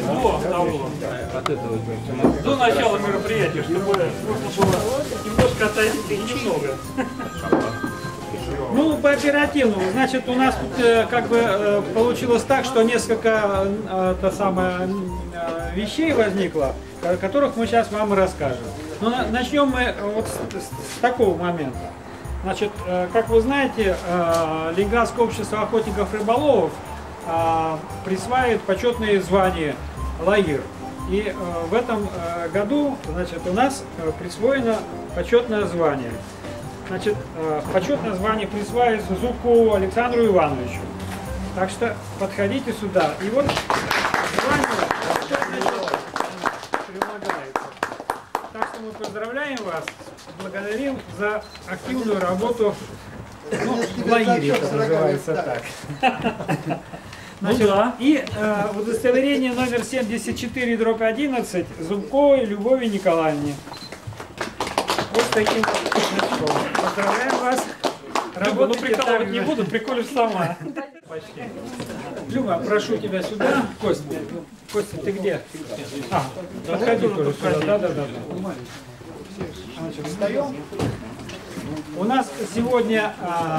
до того, до начала мероприятия, чтобы можно было немножко отойти, немного. Ну, по оперативному. Значит, у нас тут как бы получилось так, что несколько вещей возникло, о которых мы сейчас вам и расскажем. Но начнем мы вот с такого момента. Значит, как вы знаете, Ленинградское общество охотников и рыболовов присваивает почетные звания ЛАИР. И в этом году, значит, у нас присвоено почетное звание. Значит, почетное звание присваивается Зубкову Александру Ивановичу. Так что подходите сюда. И вот звание прилагается. Так что мы поздравляем вас, благодарим за активную работу. Ну, в лагере это называется так. Значит, и удостоверение номер 74/11 Зубковой Любови Николаевне. Вот таким значком. Поздравляем вас. Люба, ну прикалывать не буду, приколишь сама. Почти. Люба, прошу тебя сюда. Костя, Костя, ты где? Подходи тоже сюда. Да. Значит, встаем. У нас сегодня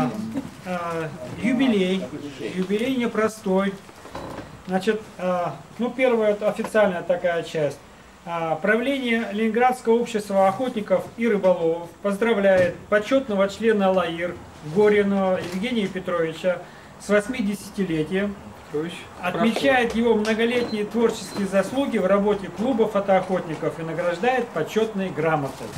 юбилей непростой. Значит, ну первая это официальная такая часть. Правление Ленинградского общества охотников и рыболовов поздравляет почетного члена ЛАИР Горина Евгения Петровича с 80-летием. Отмечает его многолетние творческие заслуги в работе клуба фотоохотников и награждает почетной грамотой.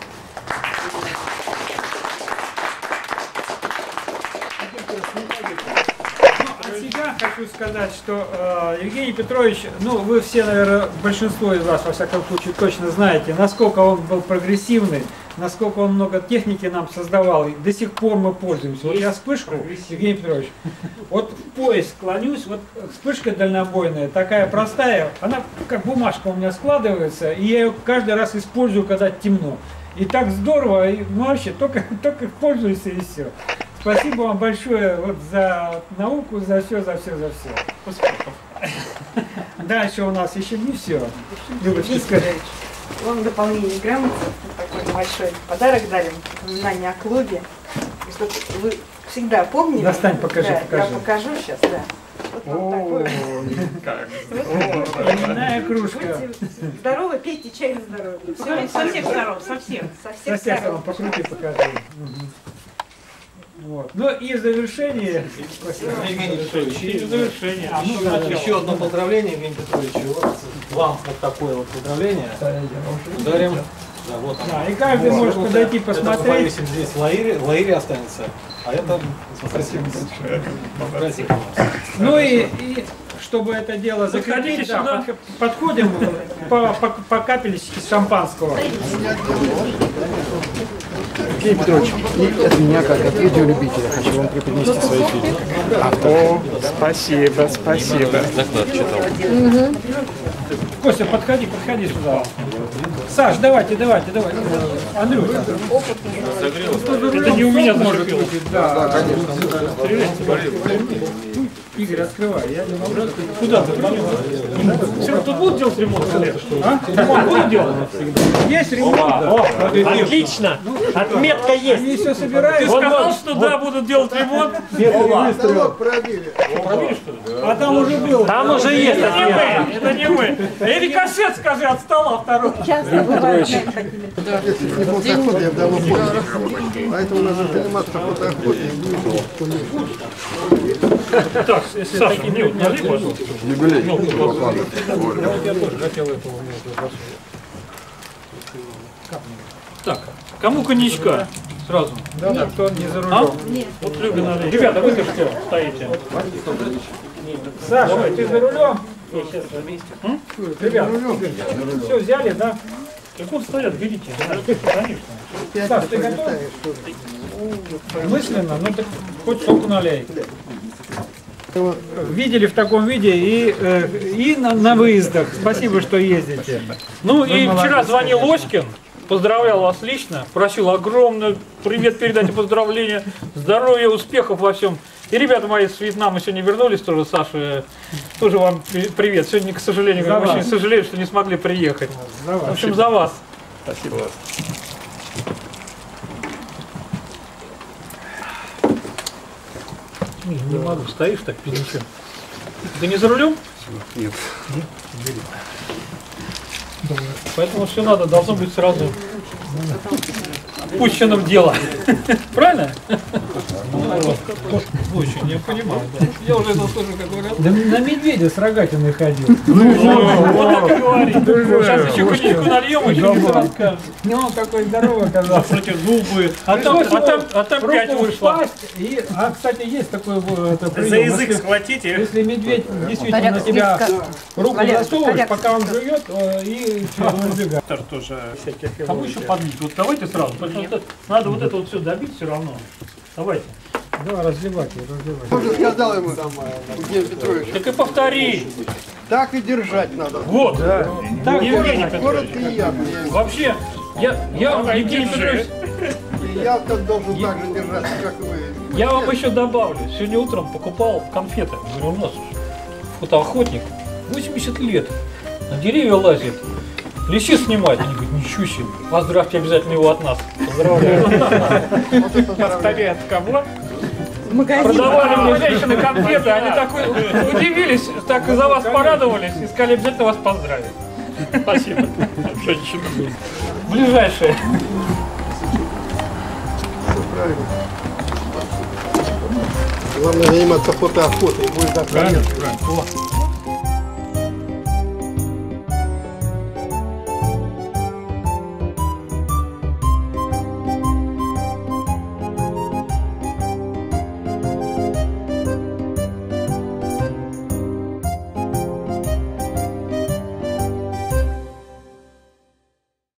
От себя хочу сказать, что Евгений Петрович, ну вы все, наверное, большинство из вас, во всяком случае, точно знаете, насколько он был прогрессивный, насколько он много техники нам создавал, и до сих пор мы пользуемся. Вот я вспышку, Евгений Петрович, вот в пояс склонюсь, вот вспышка дальнобойная, такая простая, она как бумажка у меня складывается, и я ее каждый раз использую, когда темно. И так здорово, и вообще только пользуюсь и все. Спасибо вам большое вот за науку, за все. Успехов. Дальше у нас еще не все. Любочка, скажи. Вам дополнение грамоты, такой небольшой подарок дарим, напоминание о клубе. И чтобы вы всегда помнили. Достань, покажи, да, покажи. Я покажу сейчас, да. Вот вам такой. Именная кружка. Будьте здоровы, пейте чай на здоровье. Со всех сторон, со всех. Со всех сторон. Покрути, покажи. Вот. Ну и в завершение. Евгений Петрович, Еще одно поздравление, Евгений Петрович. Вот вам вот такое вот поздравление. Дарим. Да, вот Да, и каждый может подойти посмотреть. Это повесим здесь в лаире останется. А это спасибо. Ну и чтобы это дело закрепить, да, подходим по капельчике шампанского. Евгений Петрович, и от меня, как от видеолюбителя, хочу вам преподнести свои фильмы. О, спасибо. Доклад читал. Костя, подходи сюда. Саш, давайте. Андрюш. это не у меня зашипело. Да, конечно. Игорь, открывай. Я не могу. Куда ты? Серега, тут будут делать ремонт? Ремонт будут делать? Есть ремонт. Отлично! Отметка есть! Они все собирают. Ты сказал, что да, будут делать ремонт? А там уже был. Там уже есть отметка! Это не мы. Или кассет, скажи, от стола второй. Часто бывает Не фотоохот, я давно понял. Поэтому надо заниматься фотоохотой. Так, Саша, мне вот налей, пожалуйста. Так, кому коньячка? Сразу. Да, кто не за рулем. Вот Любе налей. Ребята, вы что стоите? Саша, ты за рулем? Ребята, все взяли, да? Как вот стоят, берите. Конечно. Саш, ты готов? Мысленно, ну так хоть соку налей. Видели в таком виде и на выездах. Спасибо, что ездите. Ну и молодец. вчера звонил Оськин, поздравлял вас лично, просил огромный привет передать и поздравления, здоровья, успехов во всем. И ребята мои с Вьетнама сегодня вернулись тоже, Саша, тоже вам привет. Сегодня, к сожалению, За очень вас. сожалею, что не смогли приехать. За вас. В общем, за вас. Спасибо. Не могу, стоишь так без ничего. Ты не за рулем? Нет. Поэтому все надо, должно быть сразу пущено в дело. Правильно? Очень, я понимаю. Да. Я уже это слышу, как говорят. Да на медведя с рогатиной ходил. Вот так и говорит. Сейчас еще коньячку нальем, еще не расскажешь. Ну, он такой здоровый оказался. Против зубы. А там 5 Руку в вышло. пасть, и, кстати, есть такой это, прием. За язык Если- схватите. Если медведь действительно на тебя руку засовываешь, пока он жует, и он убегает. Тоже кому еще подлить? Вот давайте сразу. Потому что надо вот это вот все добить все равно. Давайте. Давай, разливать, разливать. Кто же сказал ему, Евгений Петрович, Так и повтори. так и держать надо. Вот. Так, Евгений Петрович. Коротко и ясно. Вообще, я Евгений Петрович, И я так должен так же держаться, как и вы. я вам еще добавлю. Сегодня утром покупал конфеты. Говорю, у нас фотоохотник, 80 лет, на деревья лазит, лещи снимать. Они говорят, ничего себе, поздравьте обязательно его от нас. Поздравляю. От кого? В магазине. Продавали мне женщины конфеты, они так удивились, так за вас порадовались и сказали, обязательно вас поздравить. Спасибо. Женщина. Ближайшие. Правильно. Главное заниматься фотоохотой, будет так.